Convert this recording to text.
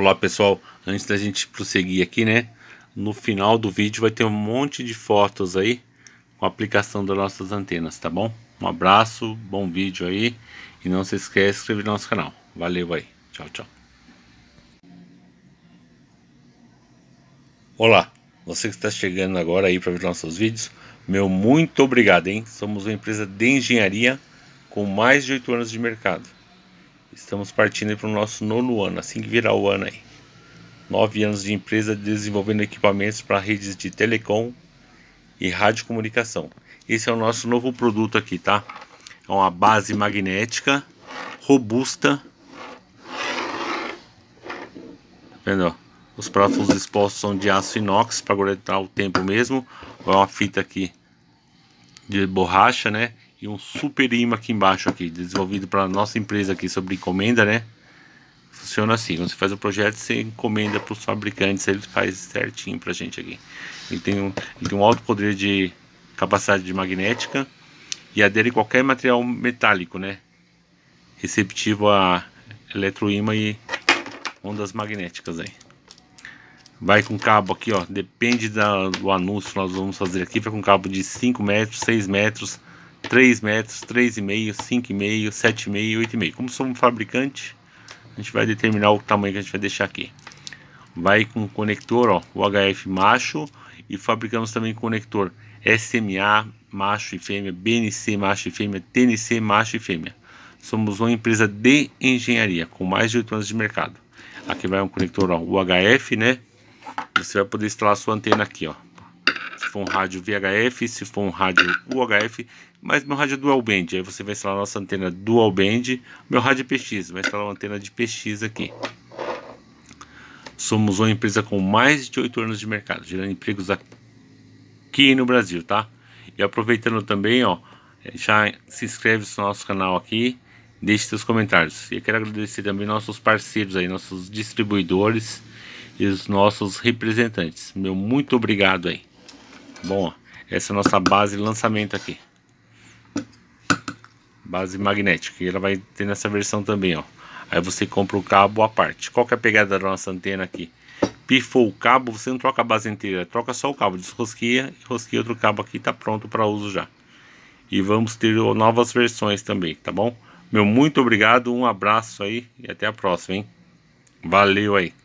Olá pessoal, antes da gente prosseguir aqui, né, no final do vídeo vai ter um monte de fotos aí com a aplicação das nossas antenas, tá bom? Um abraço, bom vídeo aí e não se esqueça de se inscrever no nosso canal. Valeu aí, tchau, tchau. Olá, você que está chegando agora aí para ver nossos vídeos, meu muito obrigado, hein? Somos uma empresa de engenharia com mais de 8 anos de mercado. Estamos partindo para o nosso 9º ano, assim que virar o ano aí. 9 anos de empresa desenvolvendo equipamentos para redes de telecom e radiocomunicação. Esse é o nosso novo produto aqui, tá? É uma base magnética robusta. Tá vendo, ó? Os parafusos expostos são de aço inox para aguentar o tempo mesmo. É uma fita aqui de borracha, né? E um super imã aqui embaixo aqui, desenvolvido para nossa empresa aqui sobre encomenda, né? Funciona assim, quando você faz o projeto, você encomenda para os fabricantes, ele faz certinho pra gente aqui. Ele tem um alto poder de capacidade de magnética e adere a qualquer material metálico, né? Receptivo a eletroímã e ondas magnéticas aí. Vai com cabo aqui, ó, depende do anúncio que nós vamos fazer aqui, vai com cabo de 5 metros, 6 metros, 3 metros, 3,5, 5,5, 7,5, 8,5. Como somos fabricante, a gente vai determinar o tamanho que a gente vai deixar aqui. Vai com conector, ó, UHF macho, e fabricamos também conector SMA macho e fêmea, BNC macho e fêmea, TNC macho e fêmea. Somos uma empresa de engenharia com mais de 8 anos de mercado. Aqui vai um conector, ó, UHF, né? Você vai poder instalar a sua antena aqui, ó. Se for um rádio VHF, se for um rádio UHF, mas meu rádio é dual band, aí você vai instalar a nossa antena dual band. Meu rádio é PX, vai instalar uma antena de PX aqui. Somos uma empresa com mais de 8 anos de mercado, gerando empregos aqui no Brasil, tá? E aproveitando também, ó, já se inscreve no nosso canal aqui, deixe seus comentários. E eu quero agradecer também nossos parceiros aí, nossos distribuidores e os nossos representantes. Meu muito obrigado aí. Bom, ó, essa é a nossa base de lançamento aqui. Base magnética, e ela vai ter nessa versão também, ó. Aí você compra o cabo à parte. Qual que é a pegada da nossa antena aqui? Pifou o cabo, você não troca a base inteira, troca só o cabo, desrosqueia e rosqueia outro cabo aqui, tá pronto para uso já. E vamos ter novas versões também, tá bom? Meu muito obrigado, um abraço aí e até a próxima, hein? Valeu aí!